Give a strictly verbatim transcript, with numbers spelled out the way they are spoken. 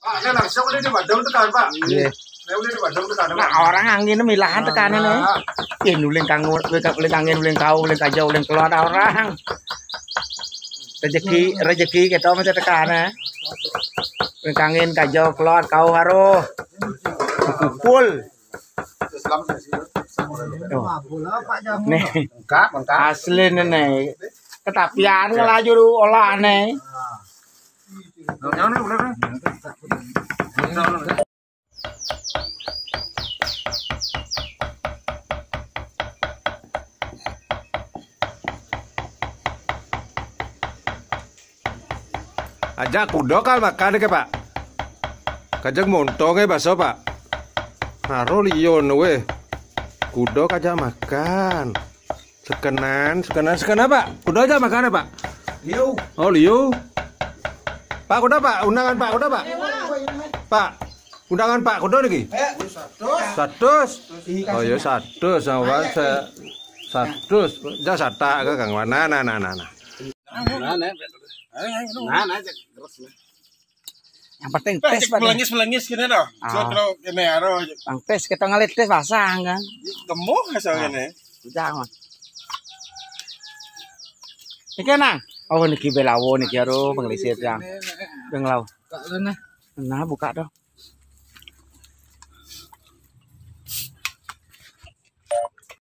Pak, ini langsung ini di Bandung tekan, Pak. Nggih. Ini di Bandung tekan, Pak. Nah, orang angin milahan tekanan nih. Ih, nuling kang nuling angin, nuling kau, nuling kajau, nuling keluar orang. Rezeki, rezeki kita macam tekanan. Nuling angin, kajau, keluar kau haruh. Pukul. Nih, asli nih. Ketapian ngelaju olah nih. Ajak kudo kan makan ke Pak. Kajak montong ke baso Pak. Haro liyon we. Kudo kajak makan. Sekenan, sekenan, sekenan Pak. Kudo aja makan ya Pak. Liu. Oh liu. Pak kudo Pak, undangan Pak kudo Pak. Pak, undangan Pak kudo lagi. Satus. Oh ya satus sama saya. Satus. Ja sata ke Kang Wana nah nah nah. Yang penting tes Pak. Melengis-melengis gini dah. Kalau ini aro. Bang tes kita ngalit tes basah kan. Gemuk asal ini. Jangan. Iki nang. Oh niki belawo niki aro penglisit yang. Benglau. Nah buka dong.